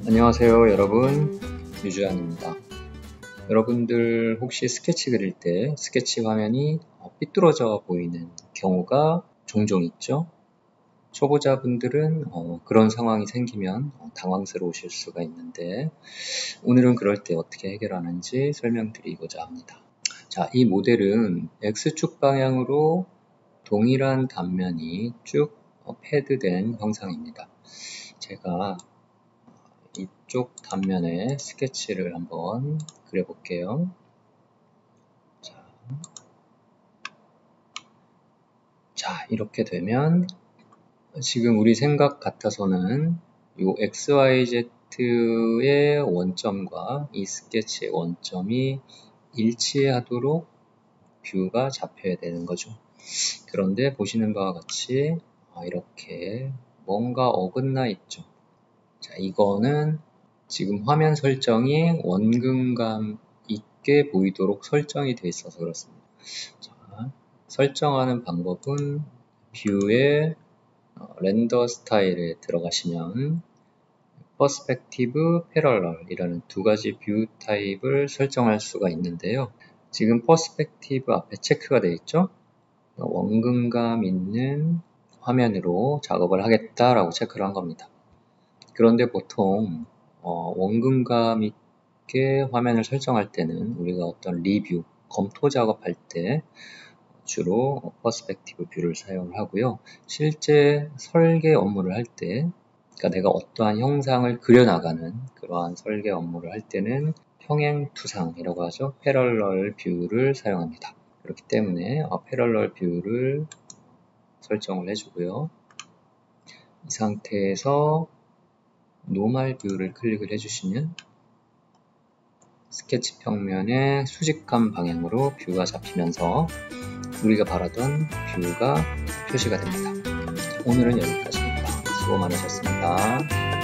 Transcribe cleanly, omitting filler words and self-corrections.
안녕하세요 여러분, 유주환입니다. 여러분들 혹시 스케치 그릴 때 스케치 화면이 삐뚤어져 보이는 경우가 종종 있죠? 초보자분들은 그런 상황이 생기면 당황스러우실 수가 있는데, 오늘은 그럴 때 어떻게 해결하는지 설명드리고자 합니다. 자, 이 모델은 X축 방향으로 동일한 단면이 쭉 패드된 형상입니다. 제가 이쪽 단면에 스케치를 한번 그려볼게요. 자, 이렇게 되면 지금 우리 생각 같아서는 이 XYZ의 원점과 이 스케치의 원점이 일치하도록 뷰가 잡혀야 되는 거죠. 그런데 보시는 바와 같이 이렇게 뭔가 어긋나 있죠. 자, 이거는 지금 화면 설정이 원근감 있게 보이도록 설정이 되어 있어서 그렇습니다. 자, 설정하는 방법은 뷰의 렌더 스타일에 들어가시면 퍼스펙티브, 패러럴 이라는 두 가지 뷰 타입을 설정할 수가 있는데요. 지금 퍼스펙티브 앞에 체크가 되어 있죠. 원근감 있는 화면으로 작업을 하겠다라고 체크를 한 겁니다. 그런데 보통 원근감 있게 화면을 설정할 때는 우리가 어떤 리뷰, 검토 작업할 때 주로 퍼스펙티브 뷰를 사용을 하고요. 실제 설계 업무를 할 때, 그러니까 내가 어떠한 형상을 그려나가는 그러한 설계 업무를 할 때는 평행투상이라고 하죠. 패럴럴 뷰를 사용합니다. 그렇기 때문에 패럴럴 뷰를 설정을 해주고요. 이 상태에서 노멀 뷰를 클릭을 해주시면 스케치 평면의 수직감 방향으로 뷰가 잡히면서 우리가 바라던 뷰가 표시가 됩니다. 오늘은 여기까지입니다. 수고 많으셨습니다.